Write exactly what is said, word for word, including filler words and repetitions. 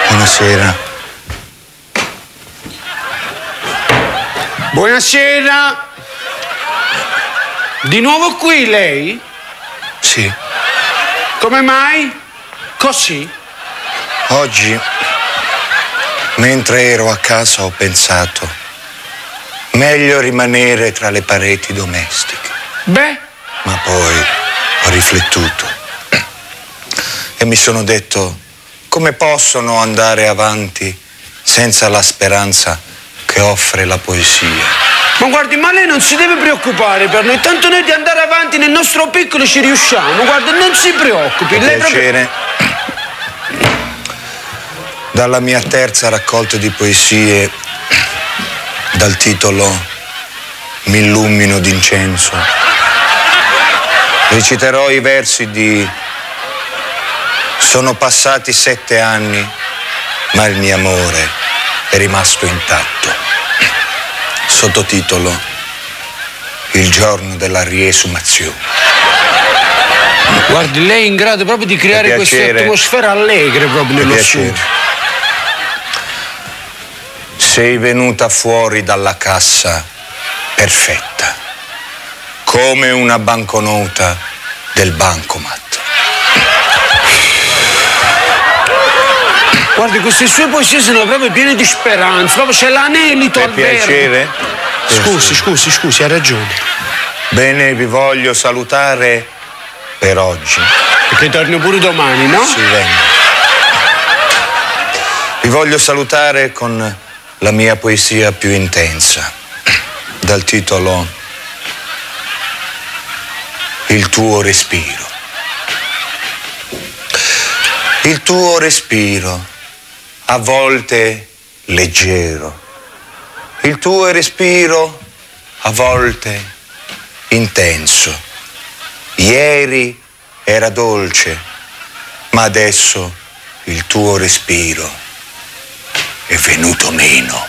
Buonasera. Buonasera. Di nuovo qui lei? Sì. Come mai? Così? Oggi, mentre ero a casa, ho pensato meglio rimanere tra le pareti domestiche. Beh? Ma poi ho riflettuto e mi sono detto: come possono andare avanti senza la speranza che offre la poesia? Ma guardi, ma lei non si deve preoccupare per noi, tanto noi di andare avanti nel nostro piccolo ci riusciamo. Guarda, non si preoccupi. Per lei piacere. Proprio... Dalla mia terza raccolta di poesie, dal titolo Mi illumino d'incenso, reciterò i versi di Sono passati sette anni, ma il mio amore è rimasto intatto. Sottotitolo Il giorno della riesumazione. Guardi, lei è in grado proprio di creare questa atmosfera allegra proprio nello studio. Sei venuta fuori dalla cassa perfetta, come una banconota del bancomat. Guardi, queste sue poesie sono proprio piene di speranza, proprio c'è l'anelito al verde. Per piacere? Scusi, scusi, scusi, ha ragione. Bene, vi voglio salutare per oggi. Perché torno pure domani, no? Sì, vengo. Vi voglio salutare con la mia poesia più intensa, dal titolo Il tuo respiro. Il tuo respiro, a volte leggero, il tuo respiro, a volte intenso. Ieri era dolce, ma adesso il tuo respiro è venuto meno.